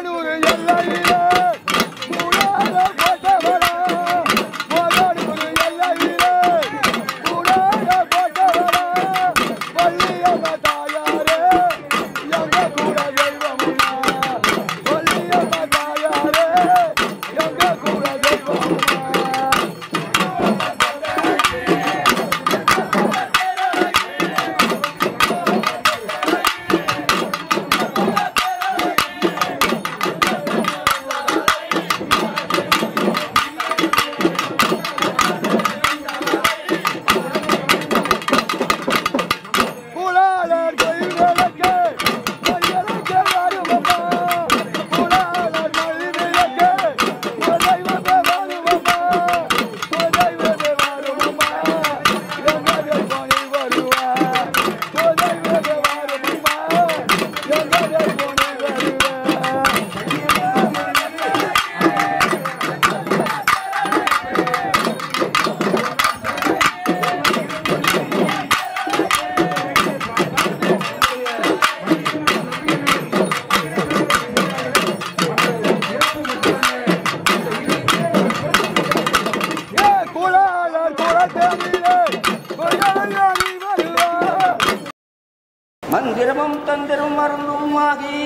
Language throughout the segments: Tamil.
மந்திரமும் தந்திரம் மருந்துமாகி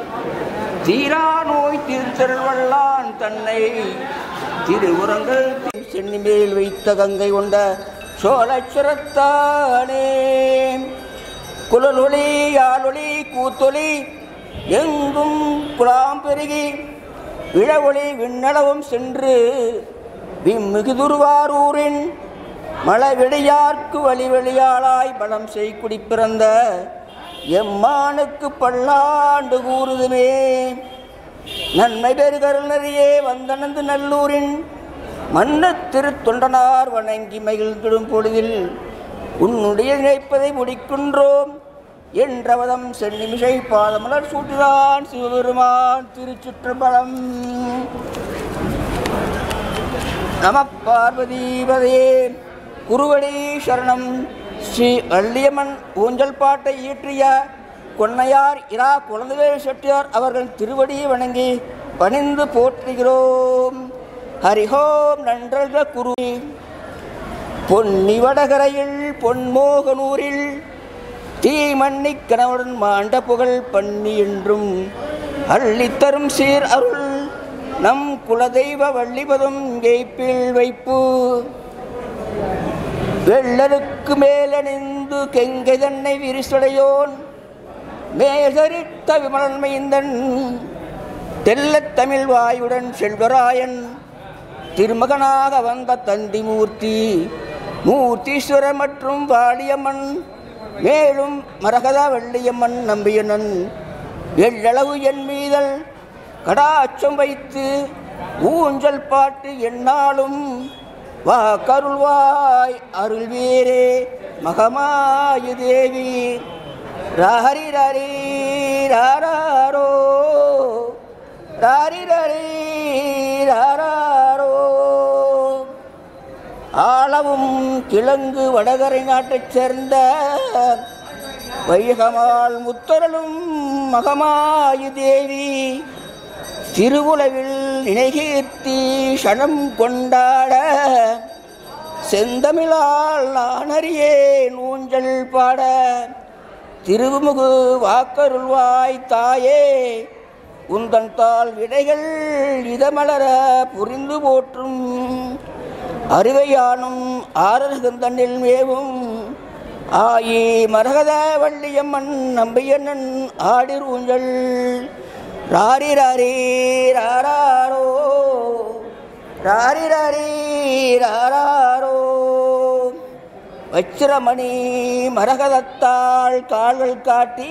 தீரா நோய் தீர்த்தல் வல்லான் தன்னை திருவுரங்கள் சென்னி மேல் வைத்த கங்கை கொண்ட சோழச்சுரத்தானே. குழலொளி யாழொளி கூத்தொளி எங்கும் குலாம் பெருகி இளவொளி விண்ணளவும் சென்று விம்மிகு துருவாரூரின் மழவெளியார்க்கு வழிவெளியாளாய் பலம் செய்குடி பிறந்த எம்மானுக்கு பல்லாண்டு கூறுதுமே. நன்மை பெருகருள் நிறையே வந்தனந்து நல்லூரின் மன்ன திருத்தொண்டனார் வணங்கி மகிழ்ந்திடும் பொழுதில் உன்னுடைய நினைப்பதை முடிக்கின்றோம் என்றவதம் சென்னிமிசை பாதமலர் சூட்டுதான் சிவபெருமான் திருச்சிற்றம்பலம். நம பார்வதீபதே. குருவடி சரணம். ஸ்ரீ வள்ளியம்மன் ஊஞ்சல் பாட்டை இயற்றிய கொன்னையார் இரா குழந்தைவேல் செட்டியார் அவர்கள் திருவடியை வணங்கி பணிந்து போற்றுகிறோம். ஹரிஹோம். நன்றல்க குரு. பொன்னி வடகரையில் பொன்மோகனூரில் தீமண்ணி கணவன் மாண்ட புகழ் பண்ணி என்றும் அள்ளித்தரும் சீர் அருள் நம் குலதெய்வ வள்ளிபதும் எய்ப்பில் வைப்பு. வெள்ளருக்கு மேலணிந்து கெங்கை தன்னை விரிசடையோன் மேசரித்த விமலன் மைந்தன் தெல்லத் தமிழ் வாயுடன் செல்வராயன் திருமகனாக வந்த தந்தி மூர்த்தி மூர்த்தீஸ்வரர் மற்றும் வாடியம்மன் மேலும் மரகத வள்ளியம்மன் நம்பியனன் எள்ளளவு என் மீதல் கடாச்சம் வைத்து ஊஞ்சல் பாட்டு என்னாலும் வா கருள்வாய் அருள்வீரே மகமாயு தேவி. ராரி ராரி ராரோ ராரி ராரி ராரோ. ஆளவும் கிழங்கு வடகரை நாட்டைச் சேர்ந்த வைகமால் முத்தரலும் மகமாயு தேவி திருவுலவில் நினைகீர்த்தி சனம் கொண்டாட செந்தமிழால் நான் அறியேன் ஊஞ்சல் பாட திருவுமுகு வாக்கருள்வாய் தாயே உந்தன் தாள் விடைகள் இதமலர புரிந்து போற்றும் அருவையானும் ஆரகந்தண்ணில் மேவும் ஆயி மரகத வள்ளியம்மன் நம்பியண்ணன் ஆடிர் ஊஞ்சல். ராரி ராரி ராரோ ராரி ராரி ராரோ. வச்சிரமணி மரகதத்தாள் கால்கள் காட்டி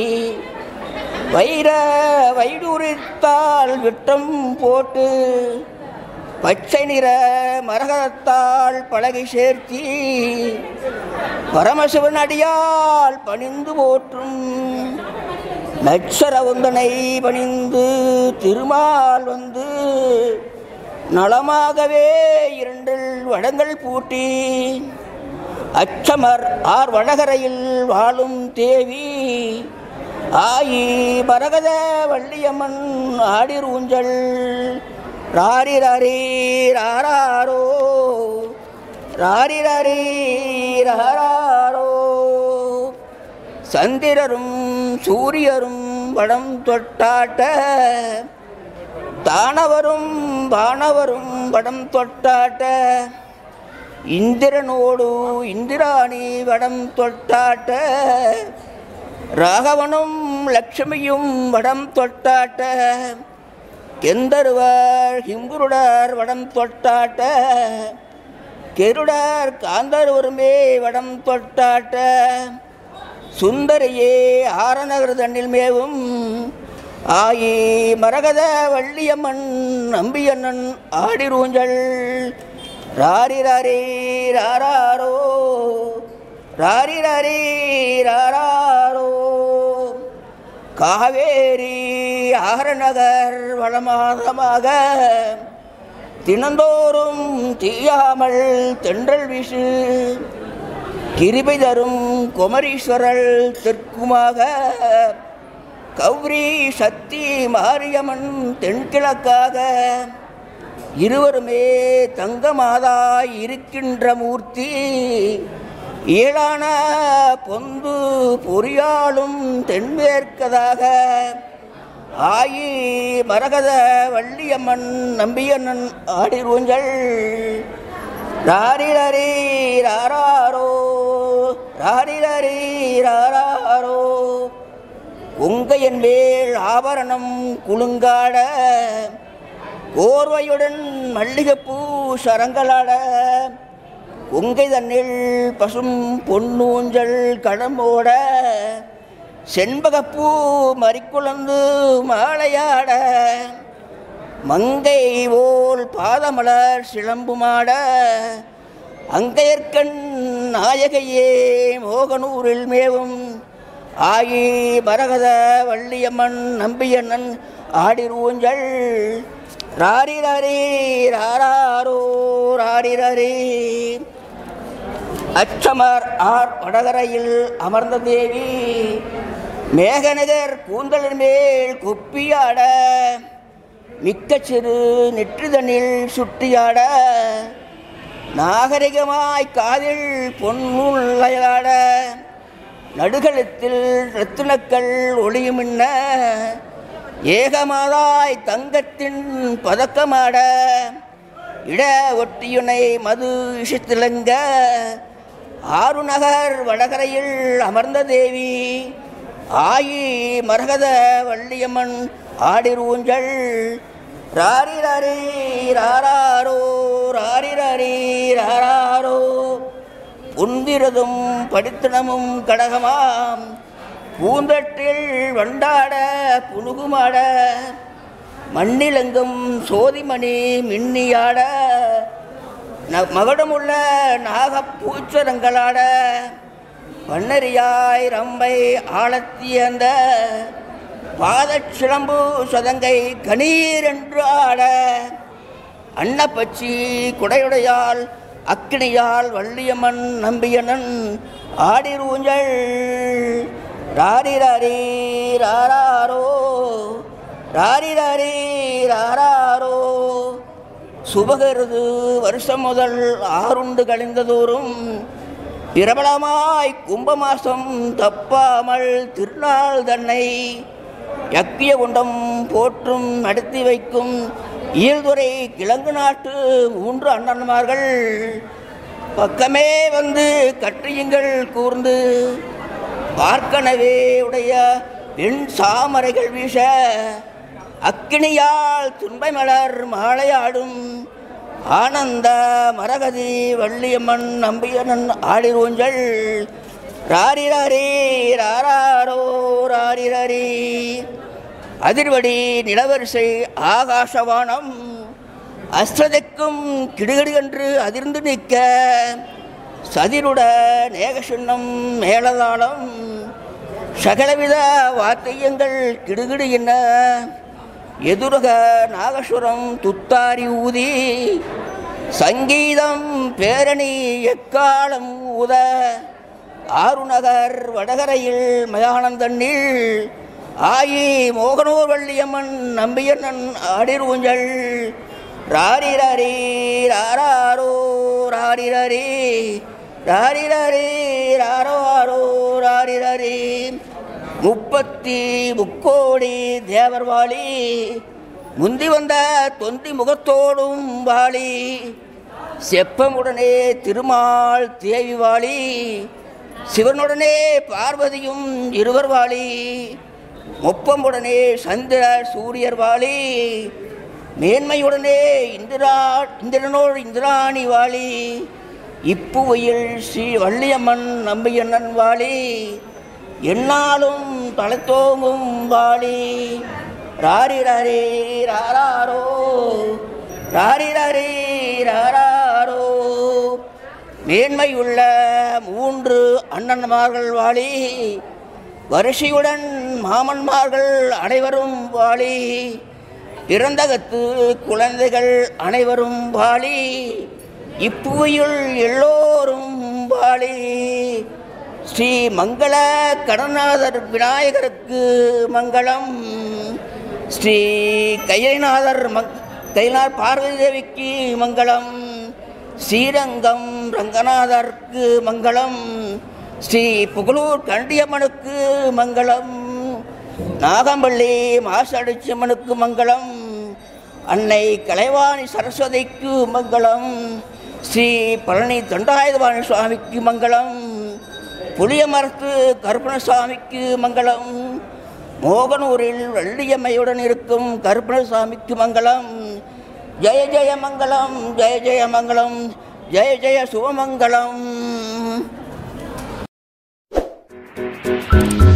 வைர வைடூரித்தாள் விட்டம் போட்டு பச்சை நிற மரகதத்தாள் பலகை சேர்த்தி பரமசிவன் அடியால் பணிந்து போற்றும் நச்சர உந்தனை பணிந்து திருமால் வந்து நலமாகவே இரண்டில் வடங்கள் பூட்டி அச்சமர் ஆர் வடகரையில் வாழும் தேவி ஆயி மரகத வள்ளியம்மன் ஆடிர் ஊஞ்சல் ராரிரரி ராரோ ராரிரரி ராரோ சந்திரரும் சூரியரும் வடம் தொட்டாட்ட தானவரும் வானவரும் வடம் தொட்டாட்ட இந்திரனோடு இந்திராணி வடம் தொட்டாட்ட ராகவனும் லட்சுமியும் வடம் தொட்டாட்ட கெந்தருவர் ஹிங்குருடர் வடம் தொட்டாட்ட கெருடர் காந்தருவருமே வடம் தொட்டாட்ட சுந்தரியே ஆரநகர் தண்ணில் மேவும் ஆயி மரகத வள்ளியம்மன் நம்பியண்ணன் ஆடிரூஞ்சல் ராரிரரி ராரோ ராரிரரி ராரோ காவேரி ஆரநகர் வளமாதமாக தினந்தோறும் தீயாமல் தென்றல் வீசு கிருபை தரும் குமரீஸ்வரர் தெற்குமாக கௌரி சக்தி மாரியம்மன் தென்கிழக்காக இருவருமே தங்கமாதாய் இருக்கின்ற மூர்த்தி ஏழான பொந்து பொறியாளும் தென்மேற்கதாக ஆயி மரகத வள்ளியம்மன் நம்பியண்ணன் ஆடிரூஞ்சல் ராரிரரி ராரோ ராரிரரி ராரோ உங்கையன் மேல் ஆபரணம் குலுங்காட கோர்வையுடன் மல்லிகைப்பூ சரங்களாட உங்கை தன்னில் பசும் பொன்னூஞ்சல் கடம்போட செண்பகப்பூ மறிக்குழந்து மாலையாட மங்கை போல் பாதமலர் சிலம்புமாட அங்கையர்கண் நாயகையே மோகனூரில் மேவும் ஆயி மரகத வள்ளியம்மன் நம்பியண்ணன் ஆடிரூஞ்சல் ராரிரரி ராரோ ராரிரரி அச்சமர் ஆர் வடகரையில் அமர்ந்த தேவி மேகநகர் கூந்தலின் மேல் குப்பியாட மிக்க சிறு நெற்றிதனில் சுட்டியாட நாகரிகமாய் காதில் பொன்னுள்ளையாட நடுகளத்தில் ரத்தினக்கள் ஒளியுமின்ன ஏகமாதாய் தங்கத்தின் பதக்கமாட இட ஒட்டியுனை மது இஷத்திலங்க ஆறுநகர் வடகரையில் அமர்ந்த தேவி ஆயி மரகத வள்ளியம்மன் ஆடிரூஞ்சல் ராரிரரி ராரோ ராரிரரி ராரோ புந்திரதும் படித்தனமும் கடகமாம் பூந்தட்டில் வண்டாட புனுகுமாட மண்ணிலெங்கும் சோதிமணி மின்னியாட மகடமுள்ள நாகப்பூச்சரங்களாட வண்ணரியாய் ரம்பை ஆழத்தியந்த பாதச்சிலம்பு சதங்கை கணீர் என்று ஆட அன்னப்பச்சி குடையுடையால் அக்கினியால் வள்ளியம்மன் நம்பியண்ணன் ஆடிரூஞ்சல் ராரிரரி ராரோ ராரிரரி ராரோ சுபகருது வருஷம் முதல் ஆறுண்டு கழிந்ததோறும் பிரபலமாய் கும்பமாசம் தப்பாமல் திருநாள் தன்னை யக்கிய குண்டம் போற்றும் நடத்தி வைக்கும் ஈழ்துறை கிழங்கு நாட்டு 3 அண்ணன்மார்கள் பக்கமே வந்து கற்றியுங்கள் கூர்ந்து பார்க்கனவே உடைய வெண் சாமரைகள் வீச அக்கினியால் துன்பை மலர் மாலையாடும் ஆனந்த மரகதி வள்ளியம்மன் நம்பியண்ணன் ஆடிரூஞ்சல் ராரிரரி ராரோ ராரிரரி அதிர்வடி நிலவரிசை ஆகாசவானம் அஸ்திரதிக்கும் கிடுகிடு என்று அதிர்ந்து நிற்க சதிருட நேகசின்னம் மேலதாளம் சகலவித வாத்தியங்கள் கிடுகிடு என்ன எதுரக நாகசுரம் துத்தாரி ஊதி சங்கீதம் பேரணி எக்காலம் ஊத ஆறுநகர் வடகரையில் மயானந்தண்ணில் ஆயி மோகனூர் வள்ளியம்மன் நம்பியண்ணன் ஆடிரூஞ்சல் ராரிரரி ராரோ ராரிரரி ராரிரரி ராரோ ராரிரரி 30 தேவர் வாழி முந்தி வந்த தொந்தி முகத்தோடும் வாழி செப்பமுடனே திருமால் தேவி வாழி சிவனுடனே பார்வதியும் இருவர் வாழி முப்பமுடனே சந்திர சூரியர் வாழி மேன்மையுடனே இந்திரனோடு இந்திராணி வாழி இப்புவையில் ஸ்ரீ வள்ளியம்மன் நம்பியண்ணன் வாழி எந்நாளும் தலைத்தோங்கும் வாழி ராரிரரி ராரோ ராரிரரி ராரோ மேன்மையுள்ள 3 அண்ணன்மார்கள் வாழி வரிசையுடன் மாமன்மார்கள் அனைவரும் வாழி பிறந்தகத்து குழந்தைகள் அனைவரும் வாழி இப்புவியுள் எல்லோரும் வாழி ஸ்ரீ மங்கள கடநாதர் விநாயகருக்கு மங்களம் ஸ்ரீ கைலாநாதர் பார்வதி தேவிக்கு மங்களம் ஸ்ரீரங்கம் ரங்கநாதருக்கு மங்களம் ஸ்ரீ புகழூர் கண்டியம்மனுக்கு மங்களம் நாகம்பள்ளி மாசடிச்சம்மனுக்கு மங்களம் அன்னை கலைவாணி சரஸ்வதிக்கு மங்களம் ஸ்ரீ பழனி தண்டாயுதபாணி சுவாமிக்கு மங்களம் புளியமரத்து கருப்பணசாமிக்கு மங்களம் மோகனூரில் வள்ளியம்மையுடன் இருக்கும் கருப்பணசாமிக்கு மங்களம் ஜெய ஜெய மங்களம் ஜெய ஜெய மங்களம் ஜெய ஜெய சுபமங்கலம்.